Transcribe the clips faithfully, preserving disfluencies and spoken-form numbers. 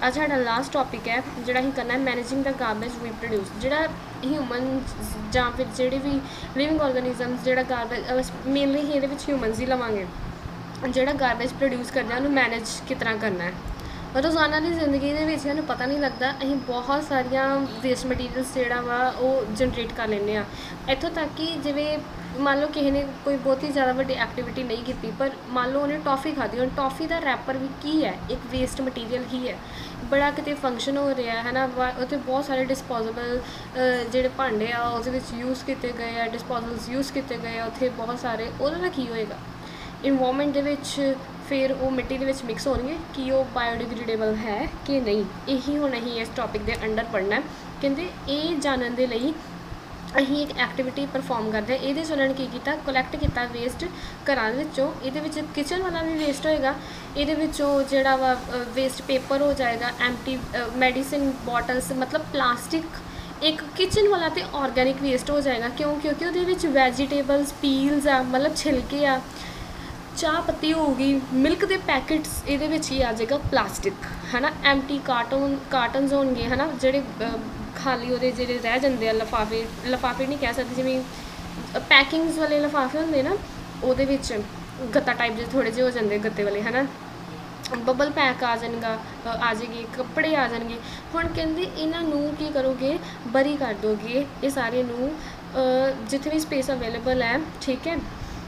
ਅੱਜ ਸਾਡਾ last topic ਹੈ ਜਿਹੜਾ ਅਸੀਂ ਕਰਨਾ ਹੈ ਮੈਨੇਜਿੰਗ ਦ ਗਾਰਬੇਜ ਵੀ ਪ੍ਰੋਡਿਊਸ। ਜਿਹੜਾ ਹਿਊਮਨ ਜਾਂ ਫਿਰ ਜਿਹੜੇ ਵੀ ਲਿਵਿੰਗ ਆਰਗੈਨਿਜ਼ਮਸ ਜਿਹੜਾ ਗਾਰਬੇਜ ਮੇਨਲੀ ਅਸੀਂ ਇਹਦੇ ਵਿੱਚ ਹਿਊਮਨਸ ਹੀ ਲਵਾਂਗੇ, ਜਿਹੜਾ ਗਾਰਬੇਜ ਪ੍ਰੋਡਿਊਸ ਕਰਦੇ ਆ ਉਹਨੂੰ ਮੈਨੇਜ ਕਿਸ ਤਰ੍ਹਾਂ ਕਰਨਾ ਹੈ। ਰੋਜ਼ਾਨਾ ਦੀ ਜ਼ਿੰਦਗੀ ਦੇ ਵਿੱਚ ਸਾਨੂੰ ਪਤਾ ਨਹੀਂ ਲੱਗਦਾ, ਅਸੀਂ ਬਹੁਤ ਸਾਰੀਆਂ ਵੇਸਟ ਮਟੀਰੀਅਲਸ ਜਿਹੜਾ ਵਾ ਉਹ ਜਨਰੇਟ ਕਰ ਲੈਂਦੇ ਹਾਂ। ਇੱਥੋਂ ਤੱਕ ਕਿ ਜਿਵੇਂ ਮੰਨ ਲਓ ਕਿਸੇ ਨੇ ਕੋਈ ਬਹੁਤ ਹੀ ਜ਼ਿਆਦਾ ਵੱਡੀ ਐਕਟੀਵਿਟੀ ਨਹੀਂ ਕੀਤੀ, ਪਰ ਮੰਨ ਲਓ ਉਹਨੇ ਟੌਫੀ ਖਾਧੀ, ਹੁਣ ਟੌਫੀ ਦਾ ਰੈਪਰ ਵੀ ਕੀ ਹੈ, ਇੱਕ ਵੇਸਟ ਮਟੀਰੀਅਲ ਹੀ ਹੈ। ਬੜਾ ਕਿਤੇ ਫੰਕਸ਼ਨ ਹੋ ਰਿਹਾ ਹੈ ਨਾ, ਉੱਥੇ ਬਹੁਤ ਸਾਰੇ ਡਿਸਪੋਜ਼ੇਬਲ ਜਿਹੜੇ ਭਾਂਡੇ ਆ ਉਹਦੇ ਵਿੱਚ ਯੂਜ਼ ਕੀਤੇ ਗਏ ਆ, ਡਿਸਪੋਜ਼ਲਸ ਯੂਜ਼ ਕੀਤੇ ਗਏ ਆ ਉੱਥੇ ਬਹੁਤ ਸਾਰੇ। ਉਹਦੇ ਨਾਲ ਕੀ ਹੋਏਗਾ ਇਨਵਾਇਰਮੈਂਟ ਦੇ ਵਿੱਚ, ਫਿਰ ਉਹ ਮਿੱਟੀ ਦੇ ਵਿੱਚ ਮਿਕਸ ਹੋਣਗੇ ਕਿ ਉਹ ਬਾਇਓਡਿਗ੍ਰੇਡੇਬਲ ਹੈ ਕਿ ਨਹੀਂ। ਇਹੀ ਹੁਣ ਅਸੀਂ ਇਸ ਟੌਪਿਕ ਦੇ ਅੰਡਰ ਪੜ੍ਹਨਾ। ਕਹਿੰਦੇ ਇਹ ਜਾਣਨ ਦੇ ਲਈ ਅਸੀਂ ਇੱਕ ਐਕਟੀਵਿਟੀ ਪਰਫੋਰਮ ਕਰਦੇ ਹਾਂ। ਇਹਦੇ 'ਚ ਉਹਨਾਂ ਨੇ ਕੀ ਕੀਤਾ, ਕਲੈਕਟ ਕੀਤਾ ਵੇਸਟ ਘਰਾਂ ਦੇ ਵਿੱਚੋਂ। ਇਹਦੇ ਵਿੱਚ ਕਿਚਨ ਵਾਲਾ ਵੀ ਵੇਸਟ ਹੋਏਗਾ, ਇਹਦੇ ਵਿੱਚੋਂ ਜਿਹੜਾ ਵਾ ਵੇਸਟ ਪੇਪਰ ਹੋ ਜਾਏਗਾ, ਐਮਟੀ ਮੈਡੀਸਿਨ ਬੋਟਲਸ, ਮਤਲਬ ਪਲਾਸਟਿਕ। ਇੱਕ ਕਿਚਨ ਵਾਲਾ ਤੇ ਆਰਗੈਨਿਕ ਵੇਸਟ ਹੋ ਜਾਏਗਾ। ਕਿਉਂ? ਕਿਉਂਕਿ ਉਹਦੇ ਵਿੱਚ ਵੈਜੀਟੇਬਲਸ ਪੀਲਸ ਆ, ਮਤਲਬ ਛਿਲਕੇ ਆ, ਚਾਹ ਪੱਤੀ ਹੋਊਗੀ, ਮਿਲਕ ਦੇ ਪੈਕਟਸ, ਇਹਦੇ ਵਿੱਚ ਹੀ ਆ ਜਾਏਗਾ ਪਲਾਸਟਿਕ, ਹੈ ਨਾ। ਐਮਟੀ ਕਾਰਟੂਨ ਕਾਰਟਨਸ ਹੋਣਗੇ, ਹੈ ਨਾ, ਜਿਹੜੇ ਖਾਲੀ ਉਹਦੇ ਜਿਹੜੇ ਰਹਿ ਜਾਂਦੇ ਆ ਲਿਫਾਫੇ ਲਿਫਾਫੇ ਨਹੀਂ ਕਹਿ ਸਕਦੇ, ਜਿਵੇਂ ਪੈਕਿੰਗਸ ਵਾਲੇ ਲਿਫਾਫੇ ਹੁੰਦੇ ਨਾ, ਉਹਦੇ ਵਿੱਚ ਗੱਤਾ ਟਾਈਪ ਜਿਹੇ ਥੋੜ੍ਹੇ ਜਿਹੇ ਹੋ ਜਾਂਦੇ ਗੱਤੇ ਵਾਲੇ, ਹੈ ਨਾ। ਬਬਲ ਪੈਕ ਆ ਜਾਣਗਾ ਆ ਜਾਏਗੀ, ਕੱਪੜੇ ਆ ਜਾਣਗੇ। ਹੁਣ ਕਹਿੰਦੇ ਇਹਨਾਂ ਨੂੰ ਕੀ ਕਰੋਗੇ, ਬਰੀ ਕਰ ਦੋਗੇ ਇਹ ਸਾਰੇ ਨੂੰ ਜਿੱਥੇ ਵੀ ਸਪੇਸ ਅਵੇਲੇਬਲ ਹੈ, ਠੀਕ ਹੈ।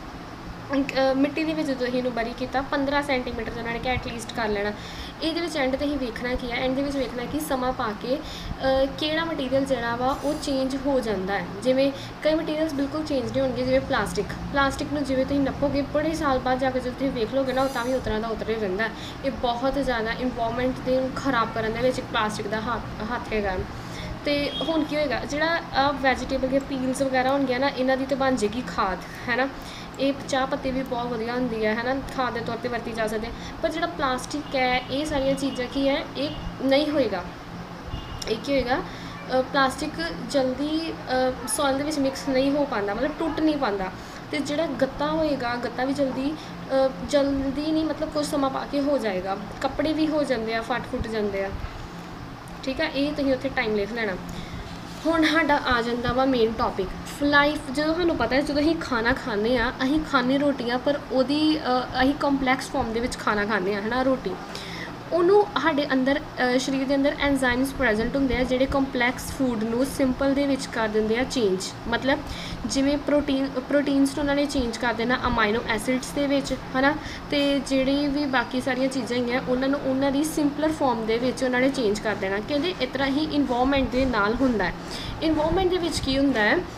ਮਿੱਟੀ ਦੇ ਵਿੱਚ ਜਦੋਂ ਅਸੀਂ ਇਹਨੂੰ ਬਰੀ ਕੀਤਾ ਪੰਦਰਾਂ ਸੈਂਟੀਮੀਟਰ ਤੋਂ ਉਹਨਾਂ ਨੇ ਕਿਹਾ ਐਟਲੀਸਟ ਕਰ ਲੈਣਾ। ਇਹਦੇ ਵਿੱਚ ਐਂਡ 'ਤੇ ਅਸੀਂ ਵੇਖਣਾ ਕੀ ਹੈ, ਐਂਡ ਦੇ ਵਿੱਚ ਵੇਖਣਾ ਕਿ ਸਮਾਂ ਪਾ ਕੇ ਕਿਹੜਾ ਮਟੀਰੀਅਲ ਜਿਹੜਾ ਵਾ ਉਹ ਚੇਂਜ ਹੋ ਜਾਂਦਾ ਹੈ। ਜਿਵੇਂ ਕਈ ਮਟੀਰੀਅਲਸ ਬਿਲਕੁਲ ਚੇਂਜ ਨਹੀਂ ਹੋਣਗੇ, ਜਿਵੇਂ ਪਲਾਸਟਿਕ ਪਲਾਸਟਿਕ ਨੂੰ ਜਿਵੇਂ ਤੁਸੀਂ ਨੱਪੋਗੇ ਬੜੇ ਸਾਲ ਬਾਅਦ ਜਾ ਕੇ ਜਦੋਂ ਤੁਸੀਂ ਵੇਖ ਲਓਗੇ ਨਾ, ਉਹ ਤਾਂ ਵੀ ਉਤਰਾਂ ਦਾ ਉਤਰੇ ਰਹਿੰਦਾ। ਇਹ ਬਹੁਤ ਜ਼ਿਆਦਾ ਇਨਵਾਇਰਮੈਂਟ ਦੇ ਖਰਾਬ ਕਰਨ ਦੇ ਵਿੱਚ ਪਲਾਸਟਿਕ ਦਾ ਹੱਥ ਹੱਥ ਹੈਗਾ। ਅਤੇ ਹੁਣ ਕੀ ਹੋਏਗਾ, ਜਿਹੜਾ ਵੈਜੀਟੇਬਲ ਦੀਆਂ ਪੀਲਸ ਵਗੈਰਾ ਹੋਣਗੀਆਂ ਨਾ, ਇਹਨਾਂ ਦੀ ਤਾਂ ਬਣ ਜਾਏਗੀ ਖਾਦ, ਹੈ ਨਾ। ਇਹ ਚਾਹ ਪੱਤੀ ਵੀ ਬਹੁਤ ਵਧੀਆ ਹੁੰਦੀ ਹੈ, ਹੈ ਨਾ, ਖਾਦ ਦੇ ਤੌਰ 'ਤੇ ਵਰਤੀ ਜਾ ਸਕਦੀ ਹੈ। ਪਰ ਜਿਹੜਾ ਪਲਾਸਟਿਕ ਹੈ, ਇਹ ਸਾਰੀਆਂ ਚੀਜ਼ਾਂ ਕੀ ਹੈ, ਇਹ ਨਹੀਂ ਹੋਏਗਾ। ਇਹ ਕੀ ਹੋਏਗਾ, ਪਲਾਸਟਿਕ ਜਲਦੀ ਸੋਇਲ ਦੇ ਵਿੱਚ ਮਿਕਸ ਨਹੀਂ ਹੋ ਪਾਉਂਦਾ, ਮਤਲਬ ਟੁੱਟ ਨਹੀਂ ਪਾਉਂਦਾ। ਅਤੇ ਜਿਹੜਾ ਗੱਤਾ ਹੋਏਗਾ, ਗੱਤਾ ਵੀ ਜਲਦੀ ਜਲਦੀ ਨਹੀਂ, ਮਤਲਬ ਕੁਝ ਸਮਾਂ ਪਾ ਕੇ ਹੋ ਜਾਏਗਾ। ਕੱਪੜੇ ਵੀ ਹੋ ਜਾਂਦੇ ਆ, ਫਟ ਫੁੱਟ ਜਾਂਦੇ ਆ, ਠੀਕ ਆ। ਇਹ ਤੁਸੀਂ ਉੱਥੇ ਟਾਈਮ ਲਿਖ ਲੈਣਾ। ਹੁਣ ਸਾਡਾ ਆ ਜਾਂਦਾ ਵਾ ਮੇਨ ਟੌਪਿਕ ਲਾਈਫ। ਜਦੋਂ ਸਾਨੂੰ ਪਤਾ ਹੈ, ਜਦੋਂ ਅਸੀਂ ਖਾਣਾ ਖਾਂਦੇ ਹਾਂ, ਅਸੀਂ ਖਾਂਦੇ ਰੋਟੀਆਂ, ਪਰ ਉਹਦੀ ਅਸੀਂ ਕੰਪਲੈਕਸ ਫੋਰਮ ਦੇ ਵਿੱਚ ਖਾਣਾ ਖਾਂਦੇ ਹਾਂ, ਹੈ ਨਾ, ਰੋਟੀ। ਉਹਨੂੰ ਸਾਡੇ ਅੰਦਰ ਸਰੀਰ ਦੇ ਅੰਦਰ ਐਨਜ਼ਾਈਮਸ ਪ੍ਰੈਜ਼ੈਂਟ ਹੁੰਦੇ ਆ, ਜਿਹੜੇ ਕੰਪਲੈਕਸ ਫੂਡ ਨੂੰ ਸਿੰਪਲ ਦੇ ਵਿੱਚ ਕਰ ਦਿੰਦੇ ਆ ਚੇਂਜ। ਮਤਲਬ ਜਿਵੇਂ ਪ੍ਰੋਟੀਨ ਪ੍ਰੋਟੀਨਸ ਨੂੰ ਉਹਨਾਂ ਨੇ ਚੇਂਜ ਕਰ ਦੇਣਾ ਅਮਾਈਨੋ ਐਸਿਡਸ ਦੇ ਵਿੱਚ, ਹੈ ਨਾ। ਅਤੇ ਜਿਹੜੀ ਵੀ ਬਾਕੀ ਸਾਰੀਆਂ ਚੀਜ਼ਾਂ ਹੈਗੀਆਂ ਉਹਨਾਂ ਨੂੰ ਉਹਨਾਂ ਦੀ ਸਿੰਪਲਰ ਫੋਰਮ ਦੇ ਵਿੱਚ ਉਹਨਾਂ ਨੇ ਚੇਂਜ ਕਰ ਦੇਣਾ। ਕਹਿੰਦੇ ਇਸ ਤਰ੍ਹਾਂ ਹੀ ਇਨਵਾਇਰਮੈਂਟ ਦੇ ਨਾਲ ਹੁੰਦਾ ਹੈ। ਇਨਵਾਇਰਮੈਂਟ ਦੇ ਵਿੱਚ ਕੀ ਹੁੰਦਾ ਹੈ,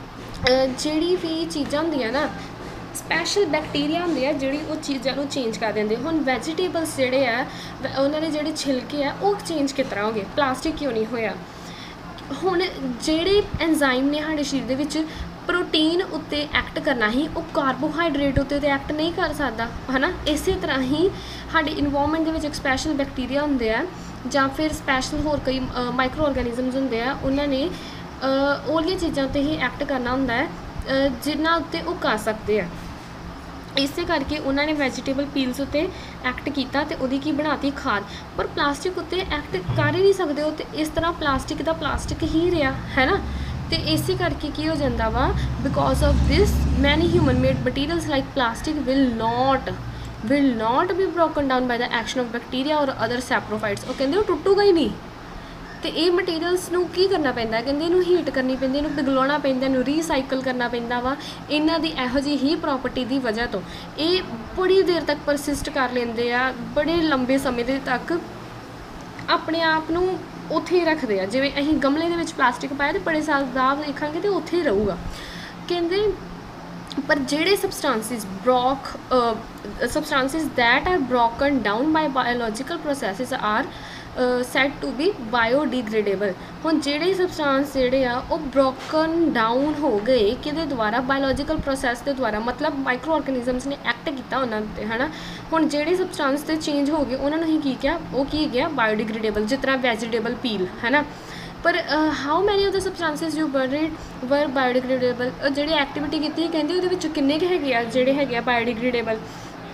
ਜਿਹੜੀ ਵੀ ਚੀਜ਼ਾਂ ਹੁੰਦੀਆਂ ਨਾ, ਸਪੈਸ਼ਲ ਬੈਕਟੀਰੀਆ ਹੁੰਦੇ ਆ ਜਿਹੜੀ ਉਹ ਚੀਜ਼ਾਂ ਨੂੰ ਚੇਂਜ ਕਰ ਦਿੰਦੇ। ਹੁਣ ਵੈਜੀਟੇਬਲਸ ਜਿਹੜੇ ਆ, ਉਹਨਾਂ ਦੇ ਜਿਹੜੇ ਛਿਲਕੇ ਆ ਉਹ ਚੇਂਜ ਕਿਸ ਤਰ੍ਹਾਂ ਹੋ ਗਏ, ਪਲਾਸਟਿਕ ਕਿਉਂ ਨਹੀਂ ਹੋਇਆ। ਹੁਣ ਜਿਹੜੇ ਐਨਜ਼ਾਈਮ ਨੇ ਸਾਡੇ ਸਰੀਰ ਦੇ ਵਿੱਚ ਪ੍ਰੋਟੀਨ ਉੱਤੇ ਐਕਟ ਕਰਨਾ ਹੀ, ਉਹ ਕਾਰਬੋਹਾਈਡਰੇਟ ਉੱਤੇ ਤਾਂ ਐਕਟ ਨਹੀਂ ਕਰ ਸਕਦਾ, ਹੈ ਨਾ। ਇਸੇ ਤਰ੍ਹਾਂ ਹੀ ਸਾਡੇ ਇਨਵਾਇਰਮੈਂਟ ਦੇ ਵਿੱਚ ਇੱਕ ਸਪੈਸ਼ਲ ਬੈਕਟੀਰੀਆ ਹੁੰਦੇ ਆ, ਜਾਂ ਫਿਰ ਸਪੈਸ਼ਲ ਹੋਰ ਕਈ ਮਾਈਕਰੋ ਆਰਗੈਨਿਜ਼ਮਸ ਹੁੰਦੇ ਆ, ਉਹਨਾਂ ਨੇ ਉਹਦੀਆਂ ਚੀਜ਼ਾਂ 'ਤੇ ਹੀ ਐਕਟ ਕਰਨਾ ਹੁੰਦਾ ਹੈ ਜਿਨ੍ਹਾਂ ਉੱਤੇ ਉਹ ਕਰ ਸਕਦੇ ਆ। ਇਸੇ ਕਰਕੇ ਉਹਨਾਂ ਨੇ ਵੈਜੀਟੇਬਲ ਪੀਲਸ ਉੱਤੇ ਐਕਟ ਕੀਤਾ ਅਤੇ ਉਹਦੀ ਕੀ ਬਣਾਤੀ, ਖਾਦ। ਪਰ ਪਲਾਸਟਿਕ ਉੱਤੇ ਐਕਟ ਕਰ ਹੀ ਨਹੀਂ ਸਕਦੇ ਉਹ, ਅਤੇ ਇਸ ਤਰ੍ਹਾਂ ਪਲਾਸਟਿਕ ਦਾ ਪਲਾਸਟਿਕ ਹੀ ਰਿਹਾ, ਹੈ ਨਾ। ਅਤੇ ਇਸੇ ਕਰਕੇ ਕੀ ਹੋ ਜਾਂਦਾ ਵਾ, because of this many human made materials like plastic will not will not be broken down by the action of bacteria or other saprophytes. ਉਹ ਕਹਿੰਦੇ ਉਹ ਟੁੱਟੂਗਾ ਹੀ ਨਹੀਂ। ਅਤੇ ਇਹ ਮਟੀਰੀਅਲਸ ਨੂੰ ਕੀ ਕਰਨਾ ਪੈਂਦਾ, ਕਹਿੰਦੇ ਇਹਨੂੰ ਹੀਟ ਕਰਨੀ ਪੈਂਦੀ, ਇਹਨੂੰ ਪਿਘਲਾਉਣਾ ਪੈਂਦਾ, ਇਹਨੂੰ ਰੀਸਾਈਕਲ ਕਰਨਾ ਪੈਂਦਾ ਵਾ। ਇਹਨਾਂ ਦੀ ਇਹੋ ਜਿਹੀ ਹੀ ਪ੍ਰੋਪਰਟੀ ਦੀ ਵਜ੍ਹਾ ਤੋਂ ਇਹ ਬੜੀ ਦੇਰ ਤੱਕ ਪਰਸਿਸਟ ਕਰ ਲੈਂਦੇ ਆ, ਬੜੇ ਲੰਬੇ ਸਮੇਂ ਦੇ ਤੱਕ ਆਪਣੇ ਆਪ ਨੂੰ ਉੱਥੇ ਹੀ ਰੱਖਦੇ ਆ। ਜਿਵੇਂ ਅਸੀਂ ਗਮਲੇ ਦੇ ਵਿੱਚ ਪਲਾਸਟਿਕ ਪਾਇਆ ਅਤੇ ਬੜੇ ਸਾਲ ਬਾਅਦ ਦੇਖਾਂਗੇ ਅਤੇ ਉੱਥੇ ਹੀ ਰਹੂਗਾ। ਕਹਿੰਦੇ ਪਰ ਜਿਹੜੇ substances broke substances that are broken down by biological processes are said to be biodegradable. ਹੁਣ ਜਿਹੜੇ ਸਬਸਟੈਂਸ ਜਿਹੜੇ ਆ ਉਹ ਬ੍ਰੋਕਨ ਡਾਊਨ ਹੋ ਗਏ ਕਿਹਦੇ ਦੁਆਰਾ, ਬਾਇਓਲੋਜੀਕਲ ਪ੍ਰੋਸੈਸ ਦੇ ਦੁਆਰਾ, ਮਤਲਬ ਮਾਈਕਰੋ ਆਰਗੈਨਿਜ਼ਮਸ ਨੇ ਐਕਟ ਕੀਤਾ ਉਹਨਾਂ 'ਤੇ, ਹੈ ਨਾ। ਹੁਣ ਜਿਹੜੇ ਸਬਸਟੈਂਸ 'ਤੇ ਚੇਂਜ ਹੋ ਗਏ ਉਹਨਾਂ ਨੂੰ ਹੀ ਕੀ ਕਿਹਾ, ਉਹ ਕੀ ਗਿਆ, ਬਾਇਓਡੀਗ੍ਰੇਡੇਬਲ, ਜਿਸ ਤਰ੍ਹਾਂ ਵੈਜੀਟੇਬਲ ਪੀਲ, ਹੈ ਨਾ। ਪਰ how many of the substances you burned were biodegradable. ਜਿਹੜੀ ਐਕਟੀਵਿਟੀ ਕੀਤੀ ਕਹਿੰਦੇ ਉਹਦੇ ਵਿੱਚ ਕਿੰਨੇ ਕੁ ਹੈਗੇ ਆ ਜਿਹੜੇ ਹੈਗੇ ਆ ਬਾਇਓਡੀਗ੍ਰੇਡੇਬਲ।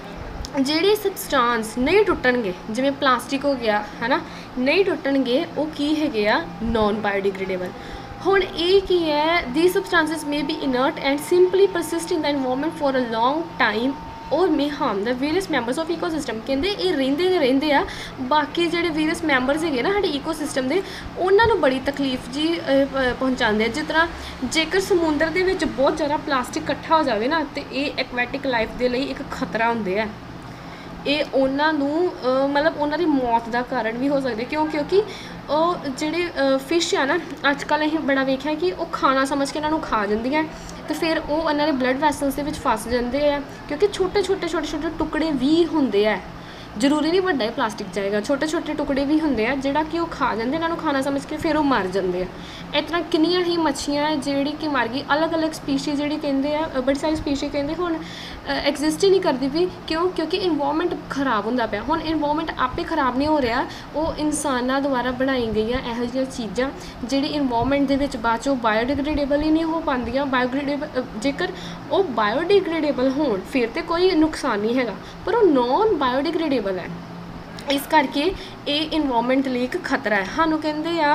ਜਿਹੜੇ ਸਬਸਟੈਂਸ ਨਹੀਂ ਟੁੱਟਣਗੇ, ਜਿਵੇਂ ਪਲਾਸਟਿਕ ਹੋ ਗਿਆ ਹੈ ਨਾ, ਨਹੀਂ ਟੁੱਟਣਗੇ, ਉਹ ਕੀ ਹੈਗੇ ਆ, ਨੋਨ ਬਾਇਓਡੀਗ੍ਰੇਡੇਬਲ। ਹੁਣ ਇਹ ਕੀ ਹੈ, the substances may be inert and simply persist in the environment for a long time or may harm the various members of ecosystem. ਕਹਿੰਦੇ ਇਹ ਰਹਿੰਦੇ ਦੇ ਰਹਿੰਦੇ ਆ, ਬਾਕੀ ਜਿਹੜੇ ਵੇਰੀਅਸ ਮੈਂਬਰਸ ਹੈਗੇ ਨਾ ਸਾਡੇ ਈਕੋਸਿਸਟਮ ਦੇ, ਉਹਨਾਂ ਨੂੰ ਬੜੀ ਤਕਲੀਫ ਜੀ ਪਹੁੰਚਾਉਂਦੇ ਆ। ਜਿਸ ਤਰ੍ਹਾਂ ਜੇਕਰ ਸਮੁੰਦਰ ਦੇ ਵਿੱਚ ਬਹੁਤ ਜ਼ਿਆਦਾ ਪਲਾਸਟਿਕ ਇਕੱਠਾ ਹੋ ਜਾਵੇ ਨਾ, ਤੇ ਇਹ ਐਕਵੈਟਿਕ ਲਾਈਫ ਦੇ ਲਈ ਇੱਕ ਖਤਰਾ ਹੁੰਦੇ ਆ। ਇਹ ਉਹਨਾਂ ਨੂੰ ਮਤਲਬ ਉਹਨਾਂ ਦੀ ਮੌਤ ਦਾ ਕਾਰਨ ਵੀ ਹੋ ਸਕਦੇ। ਕਿਉਂ? ਕਿਉਂਕਿ ਉਹ ਜਿਹੜੇ ਫਿਸ਼ ਆ ਨਾ, ਅੱਜ ਕੱਲ੍ਹ ਅਸੀਂ ਬੜਾ ਵੇਖਿਆ ਕਿ ਉਹ ਖਾਣਾ ਸਮਝ ਕੇ ਇਹਨਾਂ ਨੂੰ ਖਾ ਜਾਂਦੀਆਂ, ਅਤੇ ਫਿਰ ਉਹ ਇਹਨਾਂ ਦੇ ਬਲੱਡ ਵੈਸਲਸ ਦੇ ਵਿੱਚ ਫਸ ਜਾਂਦੇ ਆ, ਕਿਉਂਕਿ ਛੋਟੇ ਛੋਟੇ ਛੋਟੇ ਛੋਟੇ ਟੁਕੜੇ ਵੀ ਹੁੰਦੇ ਆ। ਜ਼ਰੂਰੀ ਨਹੀਂ ਵੱਡਾ ਹੀ ਪਲਾਸਟਿਕ ਜਾਏਗਾ, ਛੋਟੇ ਛੋਟੇ ਟੁਕੜੇ ਵੀ ਹੁੰਦੇ ਆ ਜਿਹੜਾ ਕਿ ਉਹ ਖਾ ਜਾਂਦੇ, ਇਹਨਾਂ ਨੂੰ ਖਾਣਾ ਸਮਝ ਕੇ ਫਿਰ ਉਹ ਮਰ ਜਾਂਦੇ ਆ। ਇਸ ਤਰ੍ਹਾਂ ਕਿੰਨੀਆਂ ਹੀ ਮੱਛੀਆਂ ਹੈ ਜਿਹੜੀ ਕਿ ਮਰ ਗਈ। ਅਲੱਗ ਅਲੱਗ ਸਪੀਸ਼ੀ ਜਿਹੜੀ ਕਹਿੰਦੇ ਆ, ਬੜੀ ਸਾਰੀ ਸਪੀਸ਼ੀ ਕਹਿੰਦੇ ਹੁਣ ਐਗਜ਼ਿਸਟ ਹੀ ਨਹੀਂ ਕਰਦੀ ਪਈ। ਕਿਉਂ? ਕਿਉਂਕਿ ਇਨਵਾਇਰਮੈਂਟ ਖਰਾਬ ਹੁੰਦਾ ਪਿਆ। ਹੁਣ ਇਨਵਾਇਰਮੈਂਟ ਆਪੇ ਖਰਾਬ ਨਹੀਂ ਹੋ ਰਿਹਾ, ਉਹ ਇਨਸਾਨਾਂ ਦੁਆਰਾ ਬਣਾਈ ਗਈਆਂ ਇਹੋ ਜਿਹੀਆਂ ਚੀਜ਼ਾਂ ਜਿਹੜੀ ਇਨਵਾਇਰਮੈਂਟ ਦੇ ਵਿੱਚ ਬਾਅਦ 'ਚੋਂ ਬਾਇਓਡੀਗ੍ਰੇਡੇਬਲ ਹੀ ਨਹੀਂ ਹੋ ਪਾਉਂਦੀਆਂ। ਬਾਇਓਗ੍ਰੇਡੇਬਲ ਜੇਕਰ ਉਹ ਬਾਇਓਡੀਗ੍ਰੇਡੇਬਲ ਹੋਣ ਫਿਰ ਤਾਂ ਕੋਈ ਨੁਕਸਾਨ ਨਹੀਂ ਹੈਗਾ, ਪਰ ਉਹ ਨੋਨ ਬਾਇਓਡੀਗ੍ਰੇਡੇਬਲ ਹੈ, ਇਸ ਕਰਕੇ ਇਹ ਇਨਵਾਇਰਮੈਂਟ ਲਈ ਇੱਕ ਖਤਰਾ ਹੈ। ਸਾਨੂੰ ਕਹਿੰਦੇ ਆ,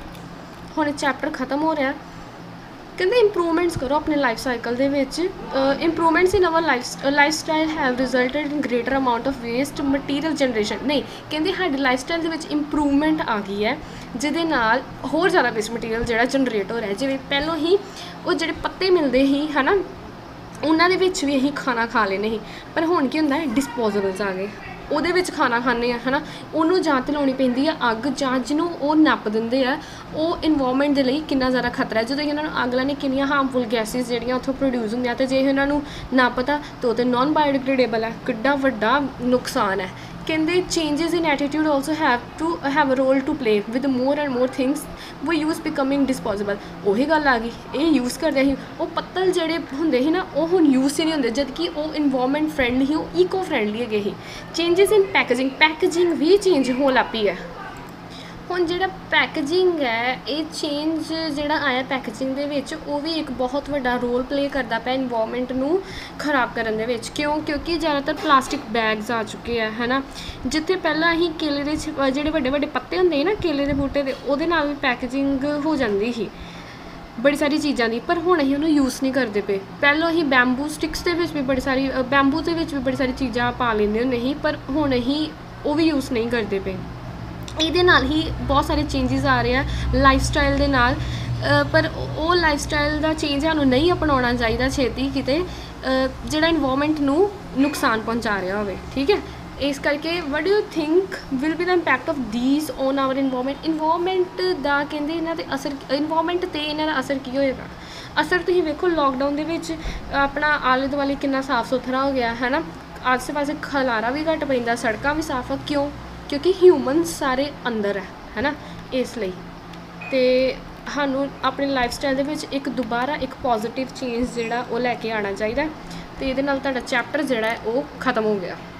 ਹੁਣ ਚੈਪਟਰ ਖਤਮ ਹੋ ਰਿਹਾ, ਕਹਿੰਦੇ ਇੰਪਰੂਵਮੈਂਟਸ ਕਰੋ ਆਪਣੇ ਲਾਈਫ ਸਾਈਕਲ ਦੇ ਵਿੱਚ। Improvements in our life lifestyle have resulted in greater amount of waste material generation. ਨਹੀਂ, ਕਹਿੰਦੇ ਸਾਡੀ ਲਾਈਫ ਸਟਾਈਲ ਦੇ ਵਿੱਚ ਇੰਪਰੂਵਮੈਂਟ ਆ ਗਈ ਹੈ, ਜਿਹਦੇ ਨਾਲ ਹੋਰ ਜ਼ਿਆਦਾ ਵੇਸਟ ਮਟੀਰੀਅਲ ਜਿਹੜਾ ਜਨਰੇਟ ਹੋ ਰਿਹਾ। ਜਿਵੇਂ ਪਹਿਲਾਂ ਹੀ ਉਹ ਜਿਹੜੇ ਪੱਤੇ ਮਿਲਦੇ ਸੀ ਹੈ ਨਾ, ਉਹਨਾਂ ਦੇ ਵਿੱਚ ਵੀ ਅਸੀਂ ਖਾਣਾ ਖਾ ਲੈਂਦੇ ਸੀ, ਪਰ ਹੁਣ ਕੀ ਹੁੰਦਾ ਹੈ, ਡਿਸਪੋਜ਼ੇਬਲਸ ਆ ਗਏ, ਉਹਦੇ ਵਿੱਚ ਖਾਣਾ ਖਾਂਦੇ ਆ ਹੈ ਨਾ। ਉਹਨੂੰ ਜਾਂ ਤਾਂ ਲਾਉਣੀ ਪੈਂਦੀ ਆ ਅੱਗ, ਜਾਂ ਜਿਹਨੂੰ ਉਹ ਨੱਪ ਦਿੰਦੇ ਆ, ਉਹ ਇਨਵਾਇਰਮੈਂਟ ਦੇ ਲਈ ਕਿੰਨਾ ਜ਼ਿਆਦਾ ਖਤਰਾ ਹੈ। ਜਦੋਂ ਇਹਨਾਂ ਨੂੰ ਅੱਗ ਲਾਉਣੀ, ਕਿੰਨੀਆਂ ਹਾਰਮਫੁਲ ਗੈਸਿਸ ਜਿਹੜੀਆਂ ਉੱਥੋਂ ਪ੍ਰੋਡਿਊਸ ਹੁੰਦੀਆਂ, ਅਤੇ ਜੇ ਇਹਨਾਂ ਨੂੰ ਨਾ ਪਤਾ ਤਾਂ ਉਹ ਤਾਂ ਨੋਨ ਬਾਇਓਡੀਗ੍ਰੇਡੇਬਲ ਹੈ। ਕਿੱਡਾ ਵੱਡਾ ਨੁਕਸਾਨ ਹੈ। ਕਹਿੰਦੇ changes in attitude also have to have a role to play with more and more things we use becoming disposable. ਉਹੀ ਗੱਲ ਆ ਗਈ, ਇਹ ਯੂਜ਼ ਕਰਦੇ ਸੀ, ਉਹ ਪੱਤਲ ਜਿਹੜੇ ਹੁੰਦੇ ਸੀ ਨਾ, ਉਹ ਹੁਣ ਯੂਜ਼ ਹੀ ਨਹੀਂ ਹੁੰਦੇ, ਜਦ ਕਿ ਉਹ ਇਨਵਾਇਰਮੈਂਟ ਫਰੈਂਡਲੀ ਸੀ, ਉਹ ਈਕੋ ਫਰੈਂਡਲੀ ਹੈਗੇ ਸੀ। ਚੇਂਜਸ ਇਨ ਪੈਕੇਜਿੰਗ, ਪੈਕੇਜਿੰਗ ਵੀ ਚੇਂਜ ਹੋਣ ਲੱਗ ਪਈ ਹੈ। ਹੁਣ ਜਿਹੜਾ ਪੈਕੇਜਿੰਗ ਹੈ, ਇਹ ਚੇਂਜ ਜਿਹੜਾ ਆਇਆ ਪੈਕੇਜਿੰਗ ਦੇ ਵਿੱਚ, ਉਹ ਵੀ ਇੱਕ ਬਹੁਤ ਵੱਡਾ ਰੋਲ ਪਲੇ ਕਰਦਾ ਪਿਆ ਇਨਵਾਇਰਮੈਂਟ ਨੂੰ ਖਰਾਬ ਕਰਨ ਦੇ ਵਿੱਚ। ਕਿਉਂ? ਕਿਉਂਕਿ ਜ਼ਿਆਦਾਤਰ ਪਲਾਸਟਿਕ ਬੈਗਸ ਆ ਚੁੱਕੇ ਆ ਹੈ ਨਾ। ਜਿੱਥੇ ਪਹਿਲਾਂ ਅਸੀਂ ਕੇਲੇ ਦੇ ਜਿਹੜੇ ਵੱਡੇ ਵੱਡੇ ਪੱਤੇ ਹੁੰਦੇ ਸੀ ਨਾ ਕੇਲੇ ਦੇ ਬੂਟੇ ਦੇ, ਉਹਦੇ ਨਾਲ ਵੀ ਪੈਕੇਜਿੰਗ ਹੋ ਜਾਂਦੀ ਸੀ ਬੜੀ ਸਾਰੀ ਚੀਜ਼ਾਂ ਦੀ, ਪਰ ਹੁਣ ਅਸੀਂ ਉਹਨੂੰ ਯੂਜ਼ ਨਹੀਂ ਕਰਦੇ ਪਏ। ਪਹਿਲਾਂ ਅਸੀਂ ਬੈਂਬੂ ਸਟਿਕਸ ਦੇ ਵਿੱਚ ਵੀ ਬੜੀ ਸਾਰੀ ਬੈਂਬੂ ਦੇ ਵਿੱਚ ਵੀ ਬੜੀ ਸਾਰੀ ਚੀਜ਼ਾਂ ਪਾ ਲੈਂਦੇ ਹੁੰਦੇ ਸੀ, ਪਰ ਹੁਣ ਅਸੀਂ ਉਹ ਵੀ ਯੂਜ਼ ਨਹੀਂ ਕਰਦੇ ਪਏ। ਇਹਦੇ ਨਾਲ ਹੀ ਬਹੁਤ ਸਾਰੇ ਚੇਂਜਸ ਆ ਰਹੇ ਆ ਲਾਈਫ ਸਟਾਈਲ ਦੇ ਨਾਲ, ਪਰ ਉਹ ਲਾਈਫ ਸਟਾਈਲ ਦਾ ਚੇਂਜ ਸਾਨੂੰ ਨਹੀਂ ਅਪਣਾਉਣਾ ਚਾਹੀਦਾ ਛੇਤੀ ਕਿਤੇ, ਜਿਹੜਾ ਇਨਵਾਇਰਮੈਂਟ ਨੂੰ ਨੁਕਸਾਨ ਪਹੁੰਚਾ ਰਿਹਾ ਹੋਵੇ। ਠੀਕ ਹੈ, ਇਸ ਕਰਕੇ what do you think will be the impact of these on our environment. Environment ਦਾ ਕਹਿੰਦੇ ਇਹਨਾਂ ਦੇ ਅਸਰ, ਇਨਵਾਇਰਮੈਂਟ 'ਤੇ ਇਹਨਾਂ ਦਾ ਅਸਰ ਕੀ ਹੋਏਗਾ। ਅਸਰ ਤੁਸੀਂ ਵੇਖੋ, ਲੋਕਡਾਊਨ ਦੇ ਵਿੱਚ ਆਪਣਾ ਆਲੇ ਦੁਆਲੇ ਕਿੰਨਾ ਸਾਫ਼ ਸੁਥਰਾ ਹੋ ਗਿਆ ਹੈ ਨਾ, ਆਸੇ ਪਾਸੇ ਖਲਾਰਾ ਵੀ ਘੱਟ ਪੈਂਦਾ, ਸੜਕਾਂ ਵੀ ਸਾਫ਼ ਆ। ਕਿਉਂ? ਕਿਉਂਕਿ ਹਿਊਮਨਸ ਸਾਰੇ ਅੰਦਰ ਹੈ ਹੈ ਨਾ, ਇਸ ਲਈ। ਅਤੇ ਸਾਨੂੰ ਆਪਣੀ ਲਾਈਫ ਸਟਾਈਲ ਦੇ ਵਿੱਚ ਇੱਕ ਦੁਬਾਰਾ ਇੱਕ ਪੋਜ਼ੀਟਿਵ ਚੇਂਜ ਜਿਹੜਾ ਉਹ ਲੈ ਕੇ ਆਉਣਾ ਚਾਹੀਦਾ। ਅਤੇ ਇਹਦੇ ਨਾਲ ਤੁਹਾਡਾ ਚੈਪਟਰ ਜਿਹੜਾ ਹੈ ਉਹ ਖਤਮ ਹੋ ਗਿਆ।